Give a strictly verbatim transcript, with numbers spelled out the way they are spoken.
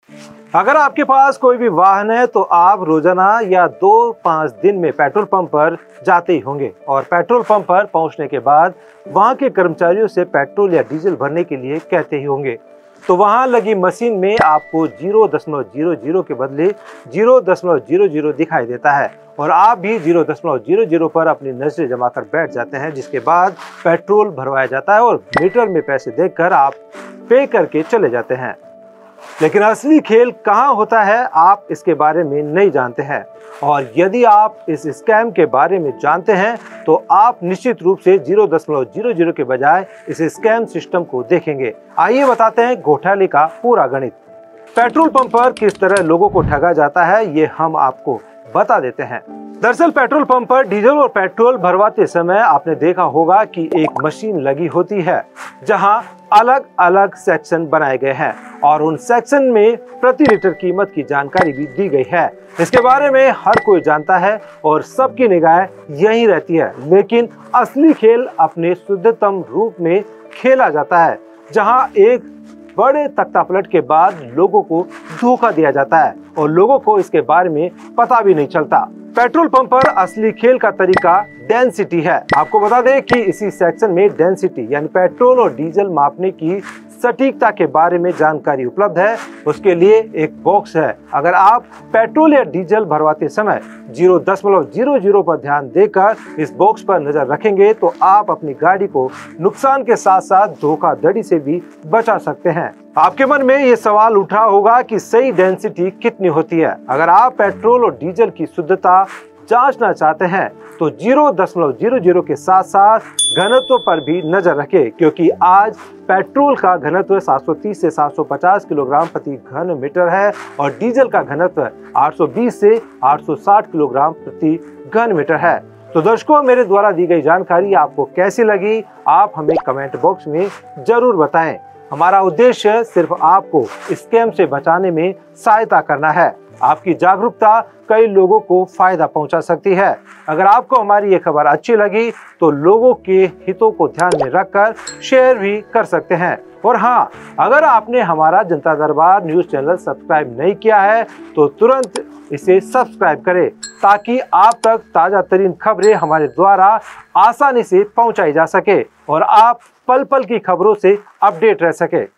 अगर आपके पास कोई भी वाहन है तो आप रोजाना या दो पाँच दिन में पेट्रोल पंप पर जाते ही होंगे और पेट्रोल पंप पर पहुंचने के बाद वहां के कर्मचारियों से पेट्रोल या डीजल भरने के लिए कहते ही होंगे। तो वहां लगी मशीन में आपको जीरो दशमलव जीरो जीरो के बदले जीरो दशमलव जीरो जीरो दिखाई देता है और आप भी जीरो दशमलव जीरो जीरो पर अपनी नजरें जमा कर बैठ जाते हैं, जिसके बाद पेट्रोल भरवाया जाता है और मीटर में पैसे देखकर आप पे करके चले जाते हैं। लेकिन असली खेल कहाँ होता है आप इसके बारे में नहीं जानते हैं, और यदि आप इस स्कैम के बारे में जानते हैं तो आप निश्चित रूप से जीरो दशमलव जीरो जीरो के बजाय इस स्कैम सिस्टम को देखेंगे। आइए बताते हैं घोटाले का पूरा गणित। पेट्रोल पंप पर किस तरह लोगों को ठगा जाता है ये हम आपको बता देते हैं। दरअसल पेट्रोल पंप पर डीजल और पेट्रोल भरवाते समय आपने देखा होगा कि एक मशीन लगी होती है जहां अलग अलग सेक्शन बनाए गए हैं और उन सेक्शन में प्रति लीटर कीमत की जानकारी भी दी गई है। इसके बारे में हर कोई जानता है और सबकी निगाह यहीं रहती है, लेकिन असली खेल अपने शुद्धतम रूप में खेला जाता है जहां एक बड़े तख्तापलट के बाद लोगों को धोखा दिया जाता है और लोगों को इसके बारे में पता भी नहीं चलता। पेट्रोल पंप पर असली खेल का तरीका डेंसिटी है। आपको बता दें कि इसी सेक्शन में डेंसिटी यानी पेट्रोल और डीजल मापने की सटीकता के बारे में जानकारी उपलब्ध है। उसके लिए एक बॉक्स है। अगर आप पेट्रोल या डीजल भरवाते समय जीरो दशमलव जीरो जीरो पर ध्यान देकर इस बॉक्स पर नजर रखेंगे तो आप अपनी गाड़ी को नुकसान के साथ साथ धोखाधड़ी से भी बचा सकते हैं। आपके मन में ये सवाल उठा होगा कि सही डेंसिटी कितनी होती है। अगर आप पेट्रोल और डीजल की शुद्धता जांचना चाहते हैं तो जीरो दशमलव जीरो जीरो के साथ साथ घनत्व पर भी नजर रखें, क्योंकि आज पेट्रोल का घनत्व सात सौ तीस से सात सौ पचास किलोग्राम प्रति घन मीटर है और डीजल का घनत्व आठ सौ बीस से आठ सौ साठ किलोग्राम प्रति घन मीटर है। तो दर्शकों, मेरे द्वारा दी गई जानकारी आपको कैसी लगी आप हमें कमेंट बॉक्स में जरूर बताएं। हमारा उद्देश्य सिर्फ आपको स्कैम से बचाने में सहायता करना है। आपकी जागरूकता कई लोगों को फायदा पहुंचा सकती है। अगर आपको हमारी ये खबर अच्छी लगी तो लोगों के हितों को ध्यान में रखकर शेयर भी कर सकते हैं। और हाँ, अगर आपने हमारा जनता दरबार न्यूज चैनल सब्सक्राइब नहीं किया है तो तुरंत इसे सब्सक्राइब करें ताकि आप तक ताजा तरीन खबरें हमारे द्वारा आसानी से पहुंचाई जा सके और आप पल पल की खबरों से अपडेट रह सके।